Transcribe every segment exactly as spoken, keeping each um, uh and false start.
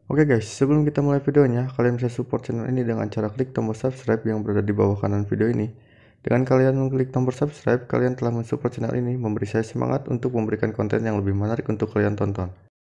Oke guys, sebelum kita mulai videonya, kalian bisa support channel ini dengan cara klik tombol subscribe yang berada di bawah kanan video ini. Dengan kalian mengklik tombol subscribe, kalian telah mensupport channel ini, memberi saya semangat untuk memberikan konten yang lebih menarik untuk kalian tonton.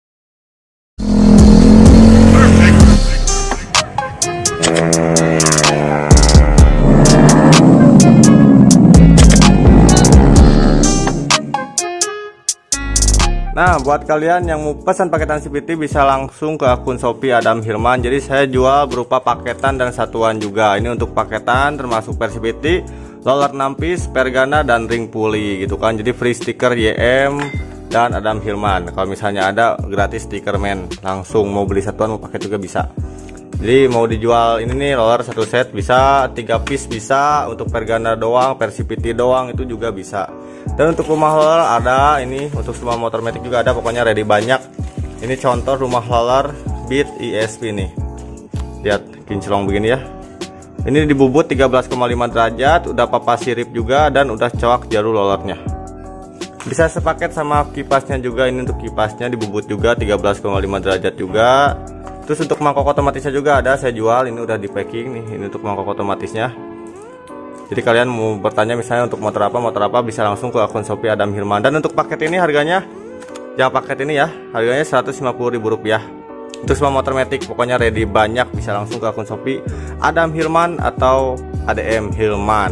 Nah, buat kalian yang mau pesan paketan C V T bisa langsung ke akun Shopee Adam Hilman. Jadi saya jual berupa paketan dan satuan juga. Ini untuk paketan termasuk per C V T, roller enam piece, pergana dan ring pulley gitu kan. Jadi free stiker Y M dan Adam Hilman. Kalau misalnya ada gratis stiker men, langsung mau beli satuan mau paket juga bisa. Jadi mau dijual ini nih roller satu set bisa, tiga piece bisa, untuk pergana doang, per C V T doang itu juga bisa. Dan untuk rumah roller ada ini, untuk semua motor matic juga ada, pokoknya ready banyak. Ini contoh rumah roller Beat E S P nih. Lihat kinclong begini ya. Ini dibubut tiga belas koma lima derajat, udah papa sirip juga dan udah coak jarum rollernya. Bisa sepaket sama kipasnya juga, ini untuk kipasnya dibubut juga tiga belas koma lima derajat juga. Terus untuk mangkok otomatisnya juga ada, saya jual, ini udah di packing nih, ini untuk mangkok otomatisnya. Jadi kalian mau bertanya misalnya untuk motor apa, motor apa bisa langsung ke akun Shopee Adam Hilman. Dan untuk paket ini harganya, yang paket ini ya, harganya seratus lima puluh ribu rupiah. Untuk semua motor matic, pokoknya ready banyak, bisa langsung ke akun Shopee Adam Hilman atau A D M Hilman.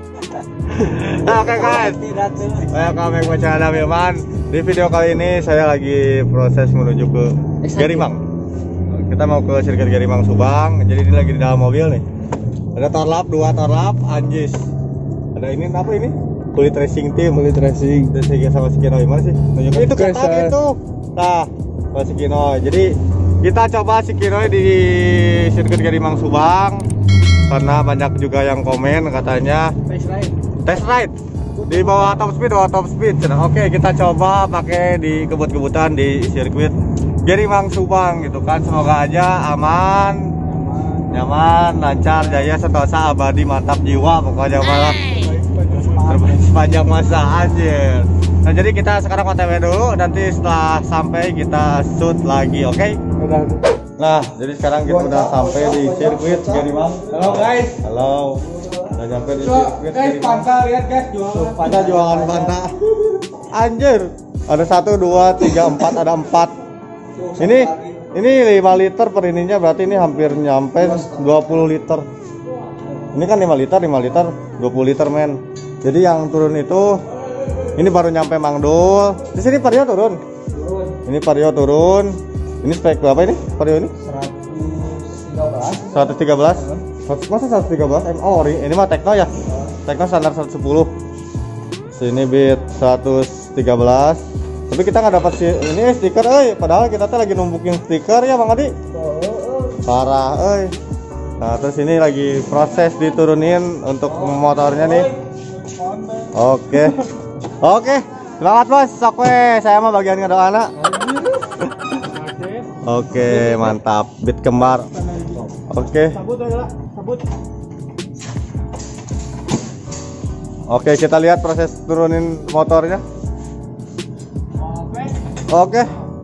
Oke guys, welcome back ke Adam Hilman. Di video kali ini saya lagi proses menuju ke Gerimang. Kita mau ke sirkuit Gerimang Subang. Jadi ini lagi di dalam mobil nih. Ada torlap, dua torlap, anjis. Ada ini apa ini? Kulit racing team, kulit racing. Terus saya sama si Kinoy mana sih? Tunjukkan itu ketak itu. Nah, sama si Kinoy. Jadi kita coba si Kinoy di sirkuit Gerimang Subang. Karena banyak juga yang komen katanya test ride. Test ride. Di bawah top speed, bawah top speed. Nah, oke, kita coba pakai di kebut-kebutan di sirkuit Gerimang Subang gitu kan. Semoga aja aman, nyaman, lancar, jaya, sentosa, abadi, mantap jiwa, pokoknya malah terbaik sepanjang masa anjir. Nah jadi kita sekarang O T W dulu, nanti setelah sampai kita shoot lagi, oke? Okay? Nah jadi sekarang kita udah sampai di sirkuit Gerimang. Halo guys. Halo. Udah sampai di sirkuit guys, Panta lihat guys jualan. Panta jualan Panta. Anjir. Ada satu, dua, tiga, empat, ada empat. Ini Ini lima liter per ininya, berarti ini hampir nyampe dua puluh liter. Ini kan lima liter, lima liter, dua puluh liter men. Jadi yang turun itu, ini baru nyampe Mangdul. Di sini Vario turun. Ini Vario turun. Ini spek berapa ini? Vario ini? seratus tiga belas. Masa seratus tiga belas? Oh, ini mah Tekno ya. Tekno standar seratus sepuluh. Sini Beat seratus tiga belas. Tapi kita nggak dapat sih ini eh, stiker, eh padahal kita tuh lagi numbukin stiker ya Bang Adi. Parah, eh. Nah terus ini lagi proses diturunin untuk motornya nih. Oke, oke, semangat bos, sok we, saya mah bagian ngedoa anak. Oke, mantap, beat kembar. Oke. Oke, kita lihat proses turunin motornya. Oke.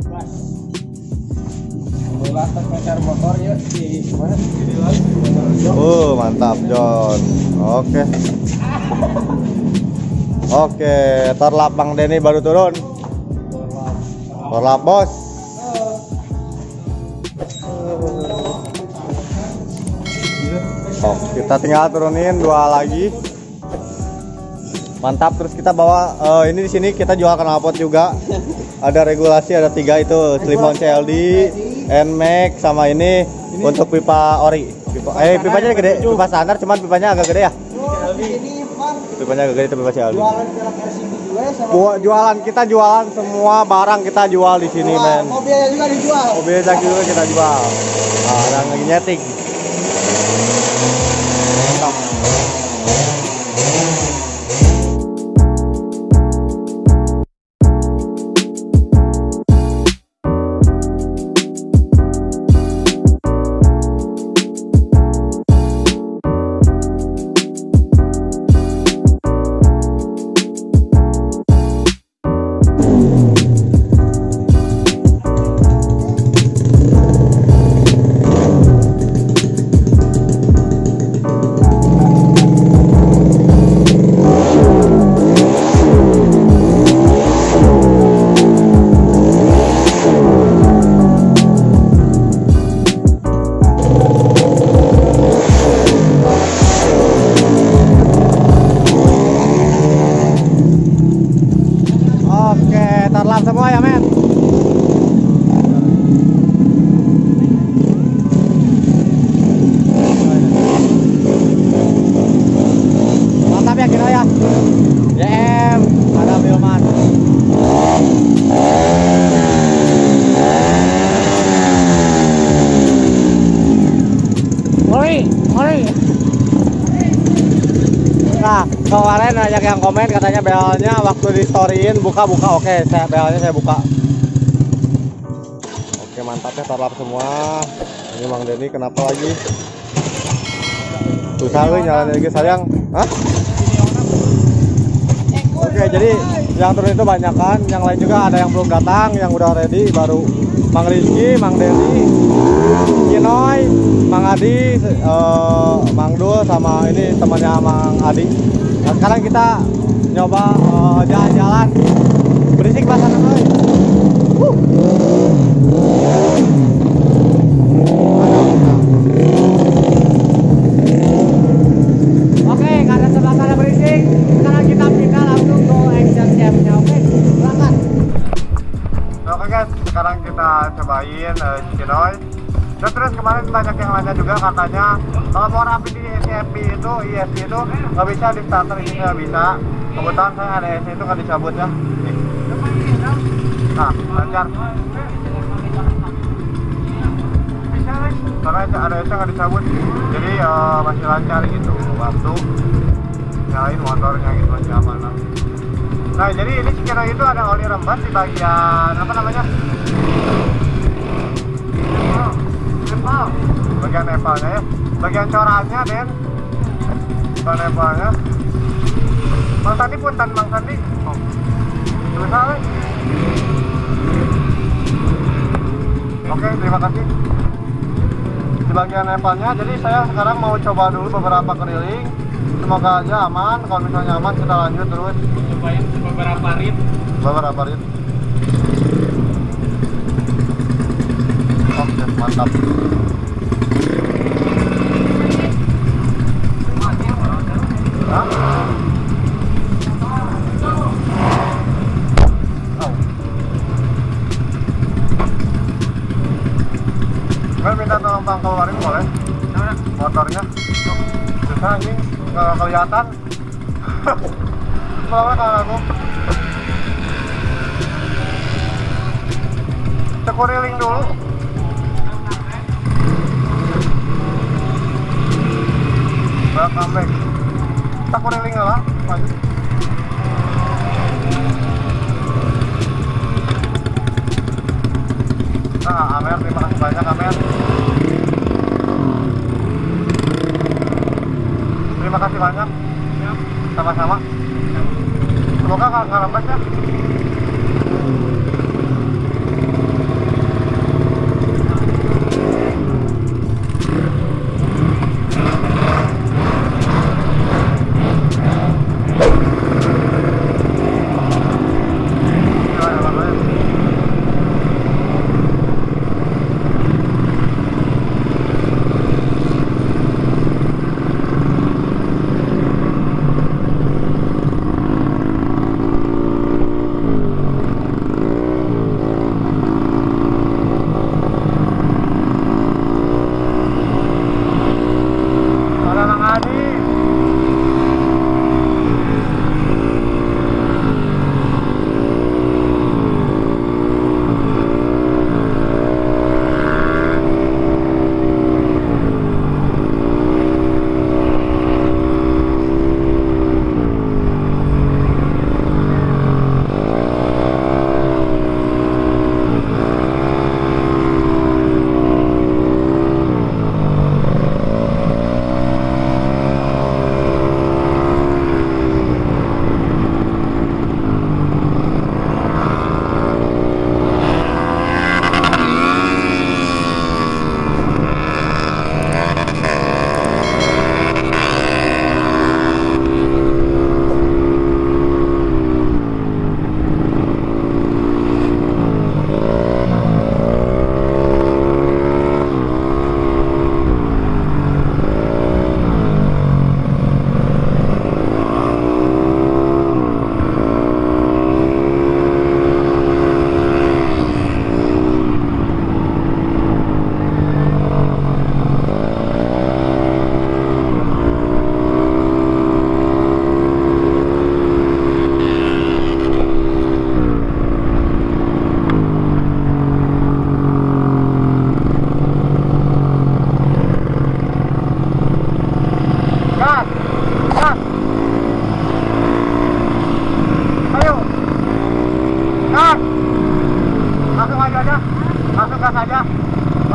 Oh, mantap, John. Oke. Oke, torlap Bang Denny baru turun. Torlap, Bos. Oh, kita tinggal turunin dua lagi. Mantap, terus kita bawa uh, ini di sini kita jual knalpot juga. Ada regulasi, ada tiga itu, slip-on C L D, N Max, sama ini, ini untuk pipa ori. Pipa, eh pipanya gede, pipa standar, cuman pipanya agak gede ya. Pipanya agak gede itu pipa C L D. Jualan kita jualan semua barang kita jual di sini men. Mobilnya juga dijual. Mobilnya juga kita jual. Nah, ada lagi nyeting. Kemarin banyak yang komen katanya belnya waktu di storyin buka-buka. Oke, saya belnya saya buka. Oke, mantap ya, terlap semua. Ini Mang Denny kenapa lagi? Susah nih nyalain lagi sayang. Hah? Oke, jadi yang turun itu banyak kan, yang lain juga ada yang belum datang, yang udah ready baru Mang Rizky, Mang Denny, Kinoy, Mang Adi, uh, Mang Dul sama ini temannya Mang Adi. Nah, sekarang kita nyoba jalan-jalan. Uh, berisik bahasa Nanoy. Uh. Oke, karena sebelah sana berisik, sekarang kita pindah langsung ke action cam-nya. Oke, silakan. Oke guys, sekarang kita cobain uh, Kinoy. Dan terus kemarin banyak yang nanya juga katanya kalau mau rapi di E S P itu, E S P itu nggak bisa di starter, ini nggak bisa. Kebetulan saya ada E S P itu nggak dicabut ya. Nih. Nah, lancar. Karena ada E S P nggak dicabut, jadi uh, masih lancar gitu. Waktu nyalain motornya gitu masih aman. Nah, jadi ini Kino itu ada oli rembes di bagian apa namanya? Jempol. Bagian nepalnya ya. Bagian corannya, Den. Bagian nepalnya. Mang Sandi punten, Mang Sandi. Oh. Susah, weh. Oke, terima kasih. Di bagian nepalnya, jadi saya sekarang mau coba dulu beberapa keliling. Semoga aja aman. Kalau misalnya aman, kita lanjut terus. Cobain beberapa rit. Beberapa rit. Oke, mantap. Hah? Oh. Gue minta tolong bang keluarin boleh? Motornya. Susah anjing, nggak kelihatan. Soalnya kalau aku sekuriling dulu. Welcome back. Sekuriling lah, maju. Nah, Amer, terima kasih banyak Amer. Terima kasih banyak. Sama-sama. Semoga nggak lambat ya.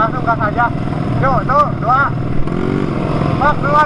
langsung gas aja. Yuk, tuh, dua. Bak, duluan.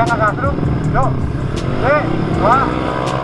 Saya nggak kasih. Yuk. Tiga, dua,